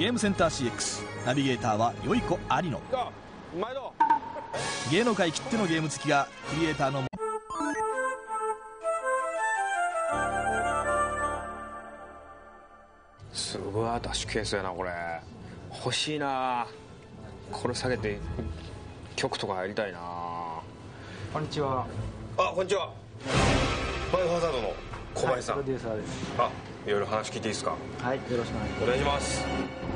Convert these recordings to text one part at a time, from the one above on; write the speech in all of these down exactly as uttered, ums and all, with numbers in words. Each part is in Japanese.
ゲームセンター シーエックス ナビゲーターはよい子有野。芸能界きってのゲーム好きがクリエイターのすごいアタッシュケースやな。これ欲しいな。これ下げて曲とかやりたいな。 こんにちは。 あ、こんにちは。バイオハザードの小林さん、 はい、プロデューサーです。 あ、いろいろ話聞いていいですか。 はい、よろしくお願いします。 お願いします。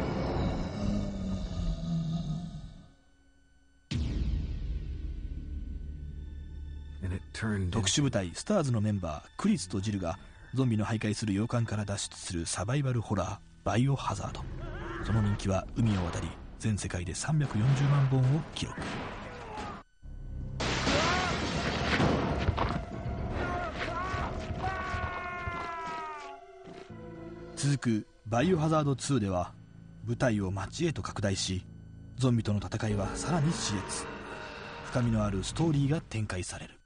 特殊部隊スターズのメンバークリスとジルがゾンビの徘徊する洋館から脱出するサバイバルホラーバイオハザード。その人気は海を渡り全世界でさんびゃくよんじゅうまんぼんを記録。続くバイオハザードツーでは部隊を街へと拡大し、ゾンビとの戦いはさらに熾烈。深みのあるストーリーが展開される。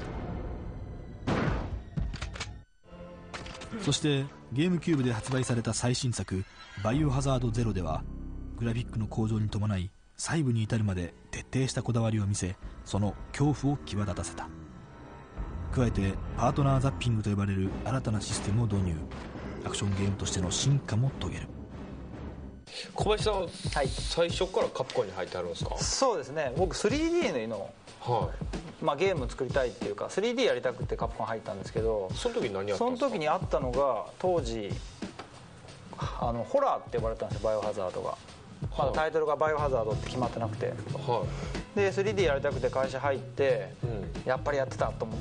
そしてゲームキューブで発売された最新作バイオハザードゼロではグラフィックの向上に伴い細部に至るまで徹底したこだわりを見せ、その恐怖を際立たせた。加えてパートナーザッピングと呼ばれる新たなシステムを導入。アクションゲームとしての進化も遂げる。 小林さんは、 はい、 最初からカプコンに入ってあるんですか。 そうですね、僕 スリーディー の、はいまあ、ゲーム作りたいっていうか スリーディー やりたくてカプコン入ったんですけど、 その時何やったんですか。 その時にあったのが当時あのホラーって呼ばれたんですよ、バイオハザードが。まだタイトルがバイオハザードって決まってなくて、はい、で スリーディー やりたくて会社入って、うん、やっぱりやってたと思って、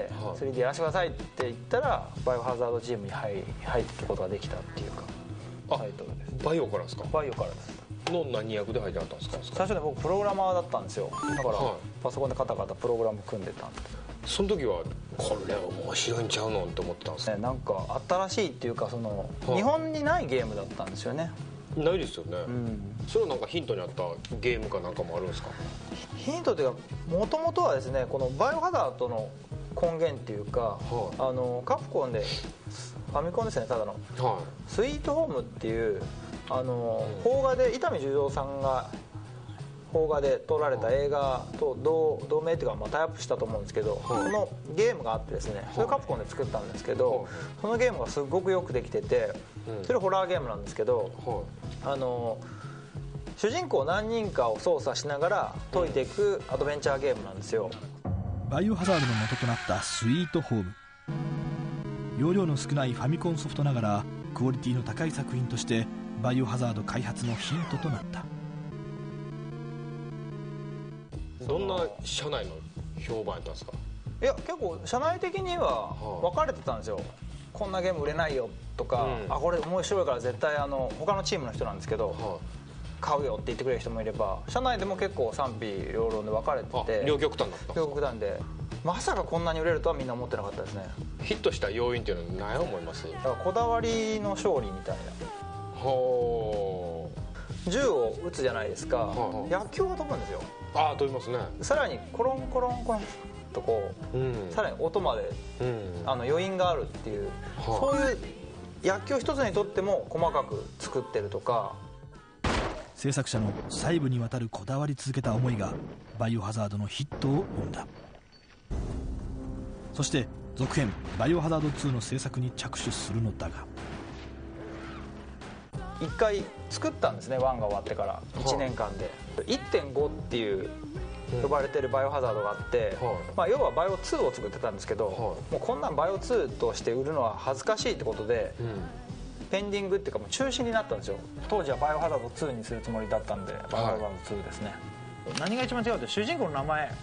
はい、スリーディー やらせてくださいって言ったらバイオハザードチームに入入っていくことができたっていうかタイトルです。バイオからですか。バイオからですの何役で入ってあったんですか。 最初ね僕プログラマーだったんですよ。だから、はい、パソコンでカタカタプログラム組んでたんで、 その時はこれ面白いんちゃうのって思ってたんですね。 なんか新しいっていうかその、はい、日本にないゲームだったんですよね。 ないですよね、うん、それはなんかヒントにあったゲームかなんかもあるんですか。 ヒントっていうかもともとはですね、このバイオハザードの根源っていうか、はい、あのカプコンでファミコンですね、ただの、はい、スイートホームっていうあの、うん、邦画で伊丹十三さんが邦画で撮られた映画と 同, 同名っていうか、まあ、タイアップしたと思うんですけど、はい、そのゲームがあってですね、それカプコンで作ったんですけど、はい、そのゲームがすごくよくできてて、それホラーゲームなんですけど、はい、あの主人公何人かを操作しながら解いていくアドベンチャーゲームなんですよ。 バイオハザードの元となったスイートホーム、容量の少ないファミコンソフトながらクオリティの高い作品としてバイオハザード開発のヒントとなった。 どんな社内の評判やったんですか。 いや結構社内的には分かれてたんですよ、はあ、こんなゲーム売れないよとか、うん、あこれ面白いから絶対あの他のチームの人なんですけど、はあ、買うよって言ってくれる人もいれば、社内でも結構賛否両論で分かれてて、 両極端だった両極端で、まさかこんなに売れるとはみんな思ってなかったですね。 ヒットした要因っていうのは何や思います。 だからこだわりの勝利みたいな。ほう、銃を撃つじゃないですか、はあ、薬莢が飛ぶんですよ。 ああ飛びますね。 さらにコロンコロンコロンとこう、うん、さらに音まで、うん、あの余韻があるっていう、はあ、そういう薬莢一つにとっても細かく作ってるとか。 制作者の細部にわたるこだわり続けた思いがバイオハザードのヒットを生んだ。そして続編バイオハザードツーの制作に着手するのだが、 いっかい作ったんですね、ワンが終わってからいちねんかんで、はあ、いってんご っていう呼ばれてるバイオハザードがあって、はあ、まあ、要はバイオツーを作ってたんですけど、はあ、もうこんなんバイオツーとして売るのは恥ずかしいってことで、うん、ペンディングっていうかもう中止になったんですよ。当時はバイオハザードツーにするつもりだったんで、バイオハザードツーですね、はい、何が一番違うって主人公の名前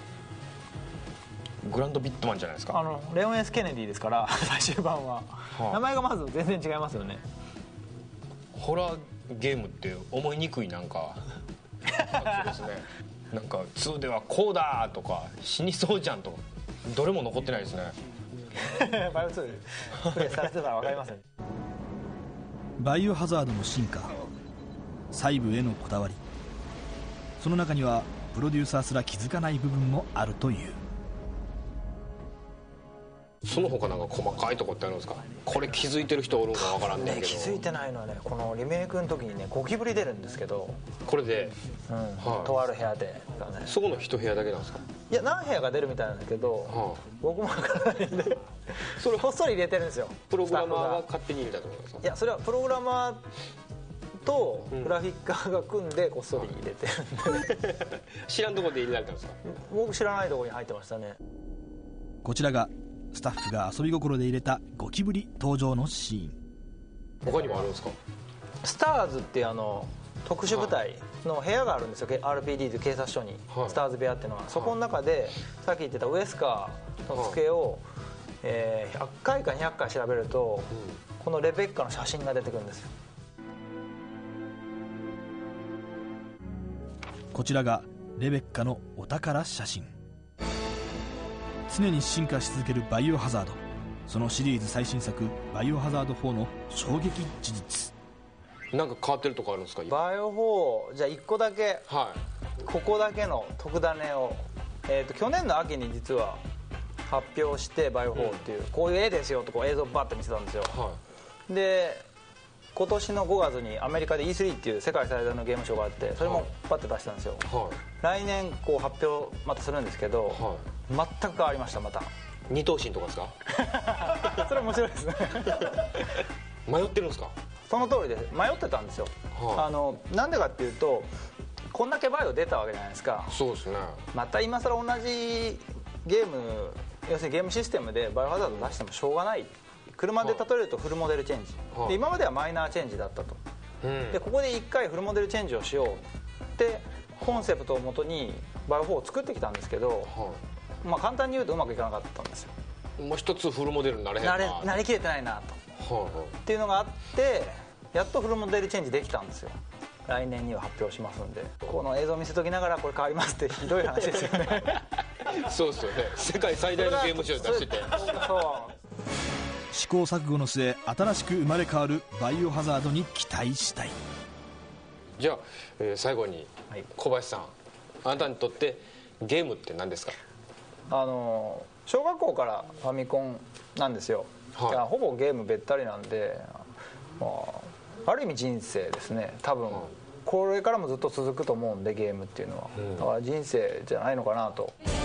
グランドビットマンじゃないですか。 あのレオン S ケネディですから最終版は、はあ、名前がまず全然違いますよね。 ホラーゲームって思いにくいなんかですね。なんかツーではこうだとか死にそうじゃんとかどれも残ってないですね。 バイオツープレイされてたら分かりますね。 バイオハザードの進化、細部へのこだわり、その中にはプロデューサーすら気づかない部分もあるという。 その他なんか細かいとこってあるんですか？これ気づいてる人おるんかわからんねんけど、 ね、気づいてないのはね、このリメイクの時にねゴキブリ出るんですけど、 これで、 うんはい、 とある部屋で、ね、 そこの一部屋だけなんですか？ いや何部屋か出るみたいなんだけど、はあ、僕もわからないんでそれこっそり入れてるんですよ。 プログラマーが勝手に入れたってことですか？ いや、それはプログラマーとグラフィッカーが組んでこっそり入れてるんで、うん、 知らんところで入れられたんですか？ 僕知らないところに入ってましたね。 こちらがスタッフが遊び心で入れたゴキブリ登場のシーン。 他にもあるんですか？ スターズっていうあの特殊部隊の部屋があるんですよ、 アールピーディー という警察署に、はい、スターズ部屋っていうのは、そこの中でさっき言ってたウエスカーの机を、はい、えー、ひゃっかいかにひゃっかい調べると、うん、このレベッカの写真が出てくるんですよ。 こちらがレベッカのお宝写真。常に進化し続けるバイオハザード、そのシリーズ最新作バイオハザードフォーの衝撃事実。 なんか変わってるとこあるんですか？ バイオフォー、じゃあいっこだけ、はい、ここだけの特ダネを、えー、と去年の秋に実は発表して、バイオフォーっていう、うん、こういう絵ですよとこう映像バッて見せたんですよ、はい、で今年のごがつにアメリカで イースリー っていう世界最大のゲームショーがあって、それもバッて出したんですよ、はい、来年こう発表またするんですけど、はい、全く変わりました。また二頭身とかですか？ それ面白いですね迷ってるんですか？ その通りで迷ってたんですよ、はい、あのなんでかっていうと、こんだけバイオ出たわけじゃないですか。 そうですね。また今更同じゲーム、要するにゲームシステムでバイオハザード出してもしょうがない。車で例えるとフルモデルチェンジ、はい、で今まではマイナーチェンジだったと、うん、でここでいっかいフルモデルチェンジをしようってコンセプトをもとにバイオフォーを作ってきたんですけど、はい、まあ、簡単に言うとうまくいかなかったんですよ。 もう一つフルモデルになれへんななれなりきれてないなと、はいはい、っていうのがあって、やっとフルモデルチェンジできたんですよ。来年には発表しますんで、この映像見せときながらこれ変わりますってひどい話ですよねそうですよね。世界最大のゲームショー出しててそう試行錯誤の末新しく生まれ変わるバイオハザードに期待したい。 じゃあ、えー、最後に小林さん、あなたにとってゲームって何ですか？ あの小学校からファミコンなんですよ、はい、いやほぼゲームべったりなんで、まあ、ある意味人生ですね。多分これからもずっと続くと思うんで、ゲームっていうのは、うん、だから人生じゃないのかなと。